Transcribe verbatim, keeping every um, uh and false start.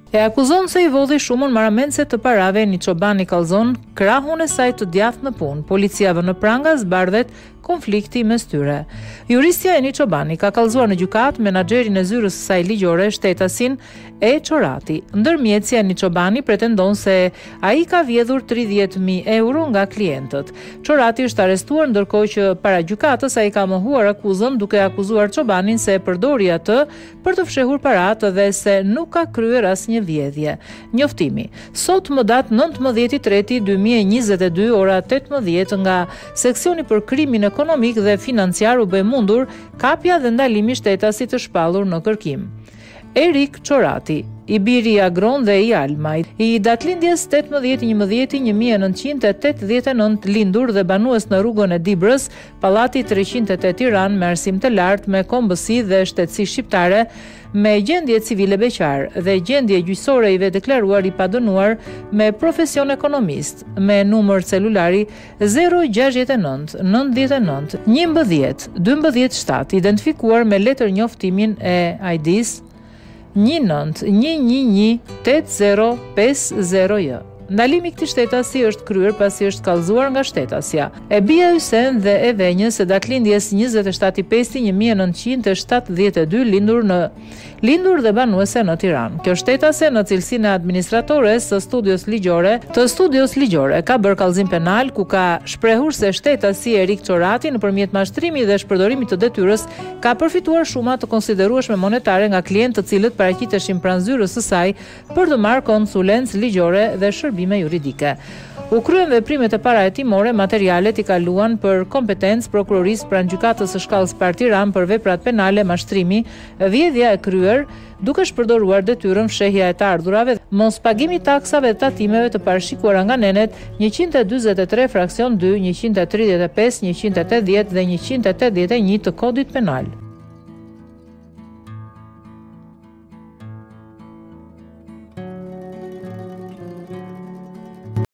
E akuzon se i vodhi shumën marrëmendse të parave një çobani kallzon krahun e saj të djathtë në punë. Policia vë në pranga zbardhet konflikti mes tyre. Juristja e një çobani ka kallzuar në gjykatë menaxherin e zyrës së saj ligjore, shtetasin E Çorati. Ndërmjetësia e një çobani pretendon se ai ka vjedhur tridhjetë mijë euro nga klientët. Çorati është arrestuar ndërkohë që para gjykatës ai ka mohuar akuzën duke akuzuar çobanin se e përdori atë për të fshehur paratë dhe se nuk ka kryer asnjë vjedhje. Njoftimi. Sot më datë nëntëmbëdhjetë treti dy mijë e njëzet e dy ora tetëmbëdhjetë nga seksioni për krimin ekonomik dhe financiar u bë mundur kapja dhe ndalimi i shtetasit të shpallur në kërkim. Erik Çorati, i biri i Agron dhe i Almaj, i datëlindjes tetëmbëdhjetë njëmbëdhjetë një mijë e nëntëqind e tetëdhjetë e nëntë, lindur dhe banues në rrugën e Dibrës, Pallati treqind e tetë Tiranë, me arsim të lartë me kombësi dhe shtetësi shqiptare, me gjendje civile beqar dhe gjendje gjyqësore i deklaruar i padënuar, me profesion ekonomist, me numër celulari zero gjashtëdhjetë e nëntë nëntëdhjetë e nëntë njëmbëdhjetë dymbëdhjetë shtatë, identifikuar me letër njoftimin e I D-s një nëntë një një një tetë zero pesë zero J. Ndalimi i këtij shtetasi është kryer pasi është kallëzuar nga shtetësia. E bija Hysen dhe e Venjës së datëlindjes njëzet e shtatë pesti një mijë e nëntëqind e shtatëdhjetë e dy, lindur në lindur dhe banuese në Tiranë. Kjo shtetase në cilësinë e administratores së studios ligjore, të studios ligjore, ka bërë kallëzim penal ku ka shprehur se shtetasi Erik Çorati nëpërmjet mashtrimit dhe shpërdorimit të detyrës ka përfituar shuma të konsiderueshme monetare nga klientë të cilët paraqiteshin pranë zyrës së saj për të marrë konsulencë ligjore dhe shërbime juridike. U kryen veprimet e parahetimore, materialet i kaluan për kompetencë prokurorisë pranë gjykatës së shkallës parë Tiranë për veprat penale, mashtrimi, vjedhja e kryer duke shpërdoruar detyrën, fshehja e të ardhurave, mos pagimi i taksave dhe tatimeve të parashikuara nga nenet njëqind e dyzet e tre fraksion dy, njëqind e tridhjetë e pesë, njëqind e tetëdhjetë dhe njëqind e tetëdhjetë e një të kodit penal.